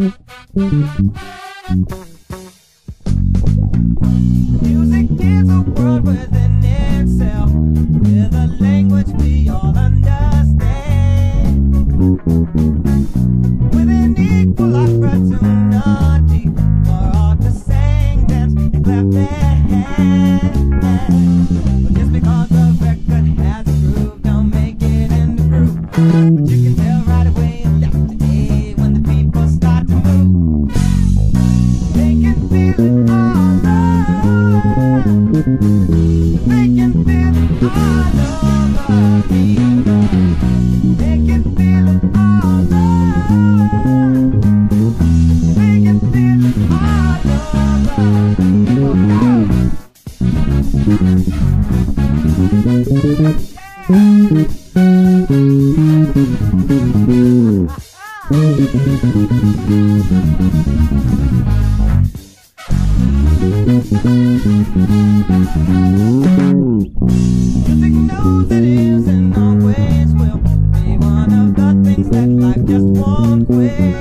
Music is a world within itself, with a language we all understand, with an equal opportunity for all to sing, dance, and clap their hands. But just because the record has a groove, don't make it in the groove. But you can tell right away it's left today when the people start to move. They can feel it all over. They can feel it all over me. They can feel it all over. They can feel it all Music knows it is and always will be one of the things that life just won't quit.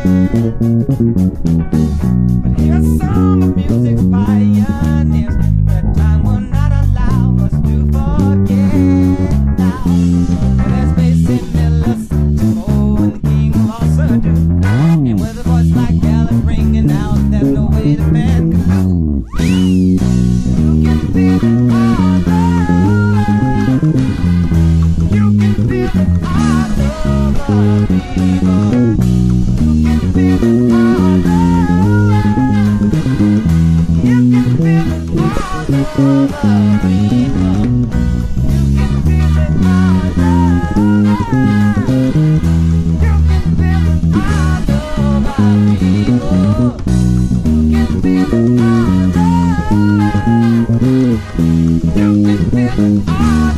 But here's some of music's pioneers that time will not allow us to forget now. There's Basie Miller, Satchmo, and the King will also do. And with a voice like Gallup ringing out, there's no way the band can lose. You can feel it all over. You can feel it all over me. You can feel it all over. You can feel it all over me. You can feel it all over. You can feel it all over me. You can feel it all over. You can feel it all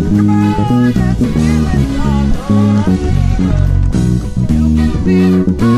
You can feel it.